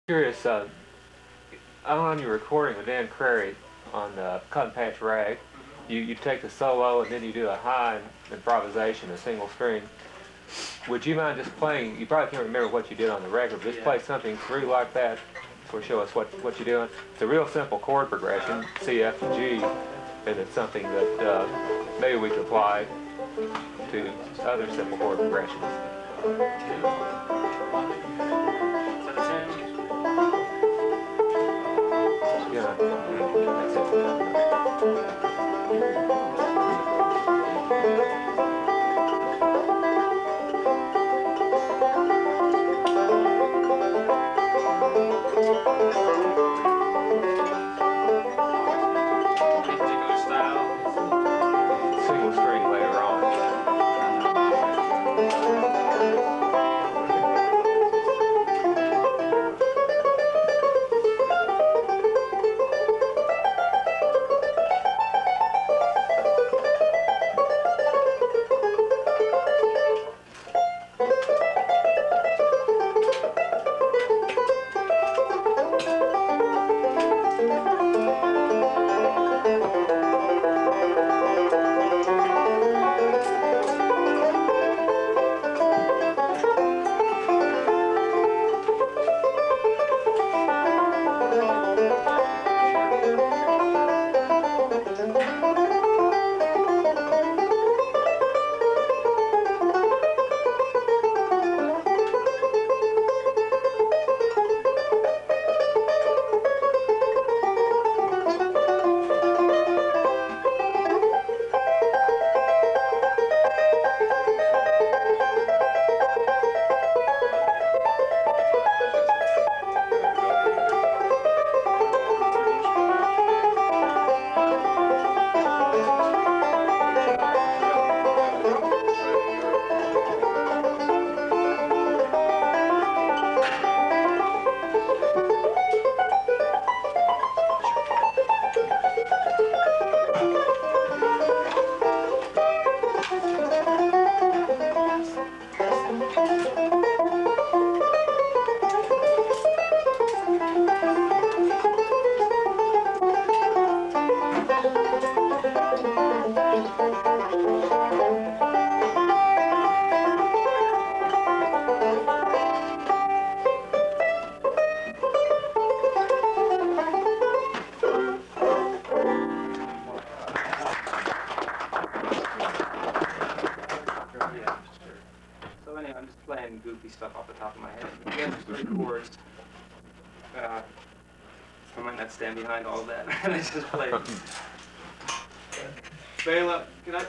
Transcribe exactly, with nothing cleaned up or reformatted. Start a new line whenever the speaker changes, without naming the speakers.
Curious, uh, I'm on your recording with Dan Crary on uh, Cut and Patch Rag. You, you take the solo and then you do a high improvisation, a single string. Would you mind just playing, you probably can't remember what you did on the record, but just yeah. play something through like that for show us what, what you're doing. It's a real simple chord progression, C, F, and G, and it's something that uh, maybe we could apply to other simple chord progressions. Yeah, that's it.
Stuff off the top of my head. We have three chords. Uh, I might not stand behind all of that. I just play. Bela, can I?